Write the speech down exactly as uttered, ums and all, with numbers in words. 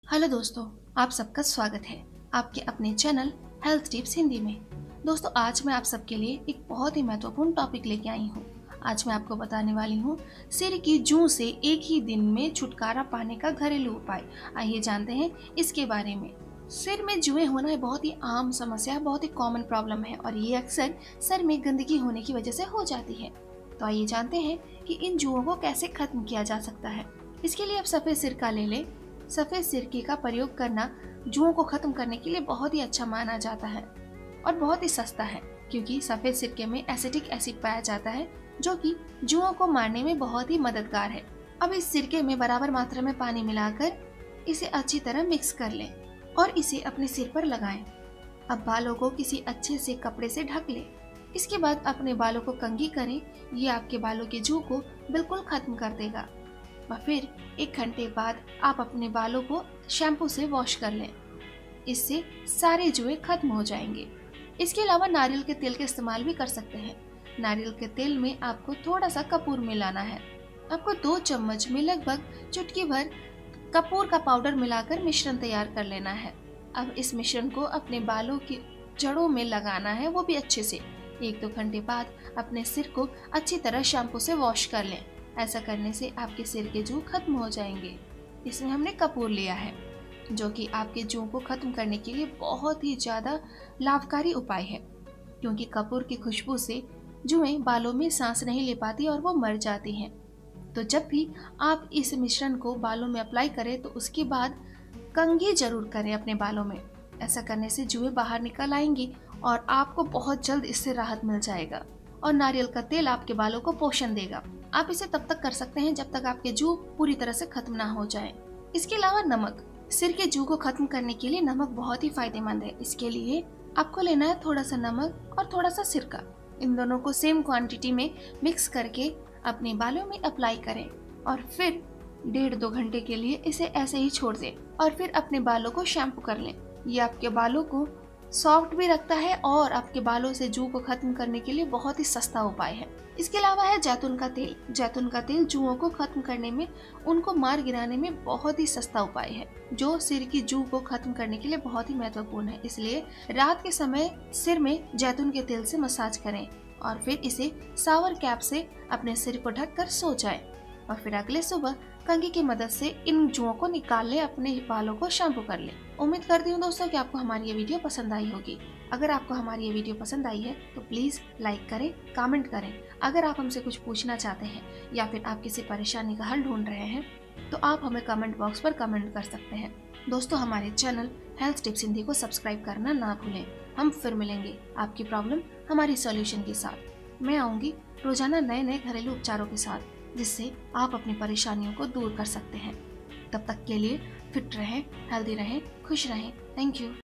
Hello दोस्तों, आप सबका स्वागत है आपके अपने चैनल हेल्थ टिप्स हिंदी में। दोस्तों, आज मैं आप सबके लिए एक बहुत ही महत्वपूर्ण टॉपिक लेके आई हूँ। आज मैं आपको बताने वाली हूँ सिर की जूं से एक ही दिन में छुटकारा पाने का घरेलू उपाय। आइए जानते हैं इसके बारे में। सिर में जुएं होना एक बहुत ही आम समस्या, बहुत ही कॉमन प्रॉब्लम है और ये अक्सर सर में गंदगी होने की वजह से हो जाती है। तो आइए जानते हैं कि इन जुओं को कैसे खत्म किया जा सकता है। इसके लिए आप सफेद सिरका ले लें। सफेद सिरके का प्रयोग करना जुओं को खत्म करने के लिए बहुत ही अच्छा माना जाता है और बहुत ही सस्ता है, क्योंकि सफेद सिरके में एसिटिक एसिड पाया जाता है जो कि जुओं को मारने में बहुत ही मददगार है। अब इस सिरके में बराबर मात्रा में पानी मिलाकर इसे अच्छी तरह मिक्स कर लें और इसे अपने सिर पर लगाएं। अब बालों को किसी अच्छे से कपड़े से ढक लें। इसके बाद अपने बालों को कंघी करें। ये आपके बालों के जू को बिल्कुल खत्म कर देगा। और फिर एक घंटे बाद आप अपने बालों को शैम्पू से वॉश कर लें। इससे सारे जुए खत्म हो जाएंगे। इसके अलावा नारियल के तेल का इस्तेमाल भी कर सकते हैं। नारियल के तेल में आपको थोड़ा सा कपूर मिलाना है। आपको दो चम्मच में लगभग चुटकी भर कपूर का पाउडर मिलाकर मिश्रण तैयार कर लेना है। अब इस मिश्रण को अपने बालों की जड़ों में लगाना है, वो भी अच्छे से। एक दो घंटे बाद अपने सिर को अच्छी तरह शैम्पू से वॉश कर लें। ऐसा करने से आपके सिर के जू खत्म हो जाएंगे। इसमें हमने कपूर लिया है जो कि आपके जू को खत्म करने के लिए बहुत ही ज़्यादा लाभकारी उपाय है, क्योंकि कपूर की खुशबू से जुएं बालों में सांस नहीं ले पाती और वो मर जाती हैं। तो जब भी आप इस मिश्रण को बालों में अप्लाई करें तो उसके बाद कंघी जरूर करें अपने बालों में। ऐसा करने से जुएं बाहर निकल आएंगी और आपको बहुत जल्द इससे राहत मिल जाएगा। और नारियल का तेल आपके बालों को पोषण देगा। आप इसे तब तक कर सकते हैं जब तक आपके जू पूरी तरह से खत्म ना हो जाए। इसके अलावा नमक, सिर के जू को खत्म करने के लिए नमक बहुत ही फायदेमंद है। इसके लिए आपको लेना है थोड़ा सा नमक और थोड़ा सा सिरका। इन दोनों को सेम क्वांटिटी में मिक्स करके अपने बालों में अप्लाई करें और फिर डेढ़ दो घंटे के लिए इसे ऐसे ही छोड़ दें और फिर अपने बालों को शैम्पू कर लें। ये आपके बालों को सॉफ्ट भी रखता है और आपके बालों से जू को खत्म करने के लिए बहुत ही सस्ता उपाय है। इसके अलावा है जैतून का तेल। जैतून का तेल जुओं को खत्म करने में, उनको मार गिराने में बहुत ही सस्ता उपाय है, जो सिर की जू को खत्म करने के लिए बहुत ही महत्वपूर्ण है। इसलिए रात के समय सिर में जैतून के तेल से मसाज करें और फिर इसे शावर कैप से अपने सिर को ढककर सो जाएं और फिर अगले सुबह कंघी की मदद से इन जुओं को निकाल ले, अपने बालों को शैम्पू कर ले। उम्मीद करती हूँ दोस्तों कि आपको हमारी ये वीडियो पसंद आई होगी। अगर आपको हमारी ये वीडियो पसंद आई है तो प्लीज़ लाइक करें, कमेंट करें। अगर आप हमसे कुछ पूछना चाहते हैं या फिर आप किसी परेशानी का हल ढूंढ रहे हैं तो आप हमें कमेंट बॉक्स पर कमेंट कर सकते हैं। दोस्तों, हमारे चैनल हेल्थ टिप्स हिंदी को सब्सक्राइब करना ना भूलें। हम फिर मिलेंगे आपकी प्रॉब्लम हमारी सॉल्यूशन के साथ। मैं आऊँगी रोजाना नए नए घरेलू उपचारों के साथ, जिससे आप अपनी परेशानियों को दूर कर सकते हैं। तब तक के लिए फिट रहें, हेल्दी रहें, खुश रहें। Thank you.